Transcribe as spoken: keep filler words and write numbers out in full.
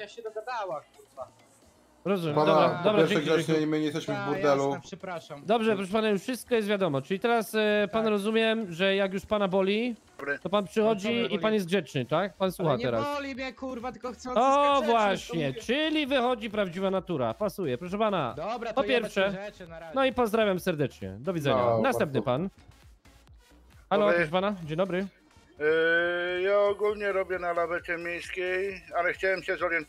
Kasia się dogadała, kurwa. Rozumiem, Pana, dobra, po dobra, pierwsze dzięki, grzecznie, dzięki. my nie jesteśmy w Ta, burdelu. jasne, przepraszam. Dobrze, proszę pana, już wszystko jest wiadomo. Czyli teraz e, pan Tak. rozumiem, że jak już pana boli, Dobry. to pan przychodzi Pan co i boli? pan jest grzeczny, tak? Pan słucha Ale nie teraz. boli mnie, kurwa, tylko chcę O odzyskać rzeczy, właśnie, to mówię. czyli wychodzi prawdziwa natura. Pasuje, proszę pana. Dobra, Po to jebać pierwsze- te rzeczy na razie. No i pozdrawiam serdecznie. Do widzenia. No, Następny bardzo. pan. Halo, Dobry. proszę pana, dzień dobry. Yy, ja ogólnie robię na lawecie miejskiej, ale chciałem się zorientować.